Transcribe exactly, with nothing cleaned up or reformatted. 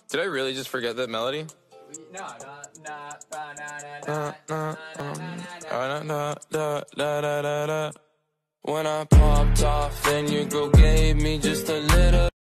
Did I really just forget that melody? No, no, When I popped off, then your girl gave me just a little